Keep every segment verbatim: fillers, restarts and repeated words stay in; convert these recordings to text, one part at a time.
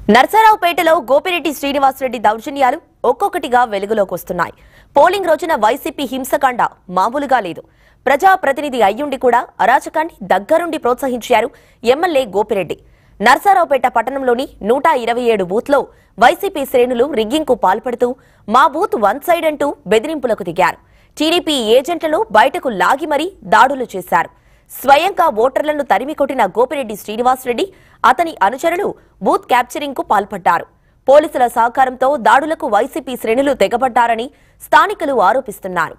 నర్సరావుపేటలో గోపిరెడ్డి శ్రీనివాస్ రెడ్డి దౌర్జన్యాలు ఒక్కొక్కటిగా వెలుగులోకి వస్తున్నాయి. పోలింగ్ రోజున వైసీపీ హింసకాండ మామూలుగా లేదు. ప్రజా ప్రతినిధి అయ్యుండి కూడా అరాచకాన్ని దగ్గరుండి ప్రోత్సహించారు ఎమ్మెల్యే గోపిరెడ్డి. నర్సరావుపేట పట్టణంలోని నూట ఇరవై ఏడు బూత్లో వైసీపీ శ్రేణులు రిగ్గింగ్కు పాల్పడుతూ మా బూత్ వన్ సైడ్ అంటూ బెదిరింపులకు దిగారు. టీడీపీ ఏజెంట్లను బయటకు లాగి మరీ దాడులు చేశారు. స్వయంగా ఓటర్లను తరిమికొట్టిన గోపిరెడ్డి శ్రీనివాస్ రెడ్డి అతని అనుచరులు బూత్ క్యాప్చరింగ్ కు పాల్పడ్డారు. పోలీసుల సహకారంతో దాడులకు వైసీపీ శ్రేణులు తెగబడ్డారని స్థానికులు ఆరోపిస్తున్నారు.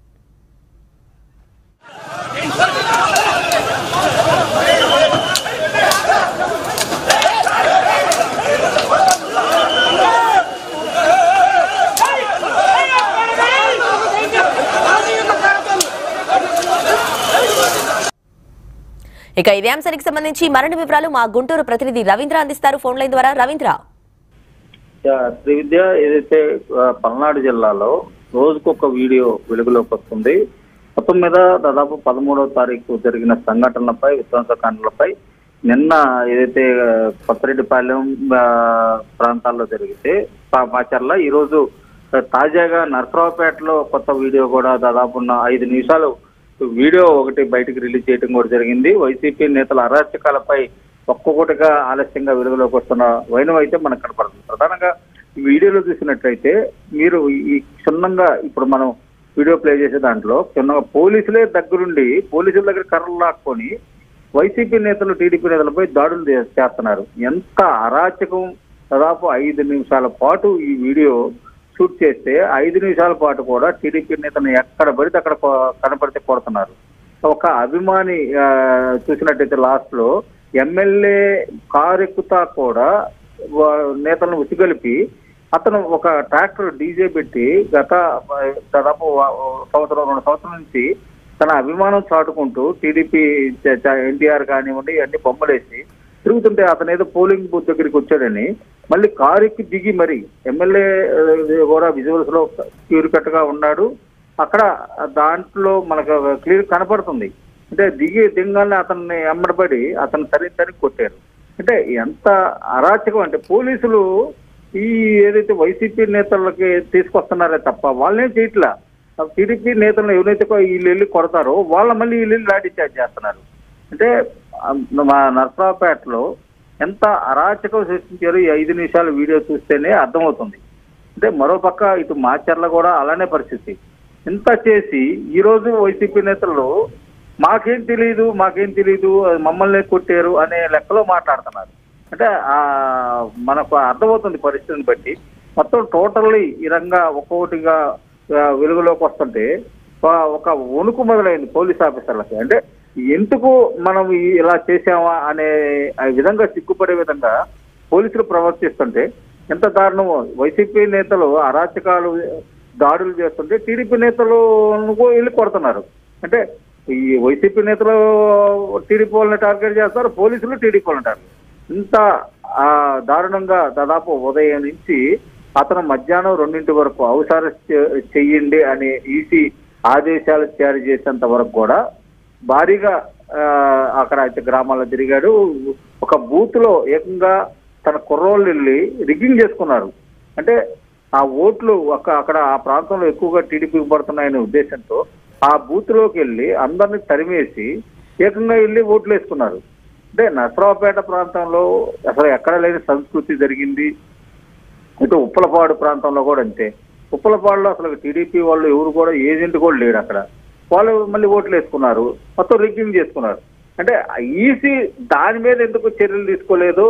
ఇక ఇదే అంశానికి సంబంధించి మరిన్ని వివరాలు మా గుంటూరు ప్రతినిధి రవీంద్ర అందిస్తారు ఫోన్ లైన్ ద్వారా. రవీంద్ర, శ్రీవిద్య, ఏదైతే పల్నాడు జిల్లాలో రోజుకొక వీడియో వెలుగులోకి వస్తుంది. మొత్తం మీద దాదాపు పదమూడవ తారీఖు జరిగిన సంఘటనలపై, విధ్వంసకాండలపై నిన్న ఏదైతే కొత్తరెడ్డిపాలెం ప్రాంతాల్లో జరిగితే మాచర్ల, ఈ రోజు తాజాగా నర్సరావుపేటలో కొత్త వీడియో కూడా దాదాపు ఐదు నిమిషాలు వీడియో ఒకటి బయటకు రిలీజ్ చేయడం కూడా జరిగింది. వైసీపీ నేతల అరాచకాలపై ఒక్కొక్కటిగా ఆలస్యంగా వెలుగులోకి వస్తున్న వైనం అయితే మనకు కనపడుతుంది. ప్రధానంగా ఈ వీడియోలో చూసినట్లయితే మీరు ఈ క్షుణ్ణంగా ఇప్పుడు మనం వీడియో ప్లే చేసే దాంట్లో క్షుణ్ణంగా పోలీసులే దగ్గరుండి పోలీసుల దగ్గర కర్రలు లాక్కొని వైసీపీ నేతలు టీడీపీ నేతలపై దాడులు చేస్తున్నారు. ఎంత అరాచకం! దాదాపు ఐదు నిమిషాల పాటు ఈ వీడియో షూట్ చేస్తే ఐదు నిమిషాల పాటు కూడా టీడీపీ నేతను ఎక్కడ పడితే అక్కడ కనపడితే కొడుతున్నారు. ఒక అభిమాని చూసినట్టయితే లాస్ట్ లో ఎమ్మెల్యే కారు ఎక్కుతా కూడా నేతలను ఉసిగలిపి అతను ఒక ట్రాక్టర్ డీజే పెట్టి గత దాదాపు సంవత్సరం రెండు సంవత్సరాల నుంచి తన అభిమానం చాటుకుంటూ టీడీపీ ఎన్టీఆర్ కానివ్వండి అన్ని బొమ్మలేసి తిరుగుతుంటే అతను ఏదో పోలింగ్ బూత్ దగ్గరికి వచ్చాడని మళ్ళీ కారుకి దిగి మరి ఎమ్మెల్యే కూడా విజువల్స్ లో క్యూర్ కట్ గా ఉన్నాడు. అక్కడ దాంట్లో మనకు క్లియర్ కనపడుతుంది. అంటే దిగి దింగానే అతన్ని అమ్మడబడి అతను తరి తరి కొట్టారు. అంటే ఎంత అరాచకం అంటే పోలీసులు ఈ ఏదైతే వైసీపీ నేతలకి తీసుకొస్తున్నారే తప్ప వాళ్ళేం చేయట్లా. టీడీపీ నేతలను ఎవరైతే వీళ్ళు వెళ్ళి కొడతారో వాళ్ళ మళ్ళీ వీళ్ళు వెళ్ళి లాఠీ చార్జ్ చేస్తున్నారు. అంటే మా నర్సరావుపేటలో ఎంత అరాచకం సృష్టించారు ఈ ఐదు నిమిషాల వీడియో చూస్తేనే అర్థమవుతుంది. అంటే మరోపక్క ఇటు మాచర్ల కూడా అలానే పరిస్థితి. ఇంత చేసి ఈరోజు వైసీపీ నేతలు మాకేం తెలియదు మాకేం తెలియదు మమ్మల్ని కొట్టారు అనే లెక్కలో మాట్లాడుతున్నారు. అంటే ఆ మనకు అర్థమవుతుంది పరిస్థితిని బట్టి. మొత్తం టోటల్లీ ఈ రంగా ఒక్కొక్కటిగా వెలుగులోకి వస్తుంటే ఒక వణుకు మొదలైంది పోలీస్ ఆఫీసర్లకి. అంటే ఎందుకు మనం ఇలా చేసామా అనే విధంగా సిగ్గుపడే విధంగా పోలీసులు ప్రవర్తిస్తుంటే ఎంత దారుణమో. వైసీపీ నేతలు అరాచకాలు దాడులు చేస్తుంటే టీడీపీ నేతలు వెళ్ళి కొడుతున్నారు. అంటే ఈ వైసీపీ నేతలు టీడీపీ వాళ్ళని టార్గెట్ చేస్తారు, పోలీసులు టీడీపీ వాళ్ళని టార్గెట్. ఇంత దారుణంగా దాదాపు ఉదయం నుంచి అతను మధ్యాహ్నం రెండింటి వరకు హౌస్ అరెస్ట్ చెయ్యండి అని ఈసీ ఆదేశాలు జారీ చేసేంత వరకు కూడా భారీగా అక్కడ అయితే గ్రామాల్లో తిరిగాడు. ఒక బూత్ లో ఏకంగా తన కుర్రోళ్ళు వెళ్ళి రిగ్గింగ్ చేసుకున్నారు. అంటే ఆ ఓట్లు ఒక అక్కడ ఆ ప్రాంతంలో ఎక్కువగా టీడీపీకి పడుతున్నాయనే ఉద్దేశంతో ఆ బూత్ లోకి వెళ్ళి అందరినీ తరిమేసి ఏకంగా వెళ్ళి ఓట్లు వేసుకున్నారు. అంటే నర్సరావుపేట ప్రాంతంలో అసలు ఎక్కడ లేని సంస్కృతి జరిగింది. ఇటు ఉప్పలపాడు ప్రాంతంలో కూడా అంతే. ఉప్పలపాడులో అసలు టీడీపీ వాళ్ళు ఎవరు కూడా ఏజెంట్ కూడా లేడు. అక్కడ వాళ్ళు మళ్ళీ ఓట్లు వేసుకున్నారు, మొత్తం రిగ్గింగ్ చేసుకున్నారు. అంటే ఈసీ దాని మీద ఎందుకు చర్యలు తీసుకోలేదు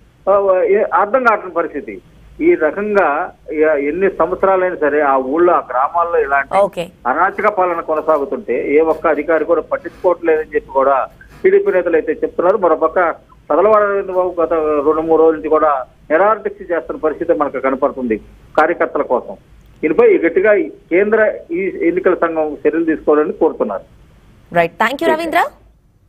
అర్థం కావట్లేని పరిస్థితి. ఈ రకంగా ఎన్ని సంవత్సరాలైనా సరే ఆ ఊళ్ళో ఆ గ్రామాల్లో ఇలాంటి అరాచక పాలన కొనసాగుతుంటే ఏ ఒక్క అధికారి కూడా పట్టించుకోవట్లేదని చెప్పి కూడా టీడీపీ నేతలు అయితే చెప్తున్నారు. మరోపక్క చదలవాడ బాబు గత రెండు మూడు రోజుల నుంచి కూడా నిరాదీక్ష చేస్తున్న పరిస్థితి మనకు కనపడుతుంది కార్యకర్తల కోసం. దీనిపై గట్టిగా కేంద్ర ఈ ఎన్నికల సంఘం చర్యలు తీసుకోవాలని కోరుతున్నారు. Right, thank you Ravindra.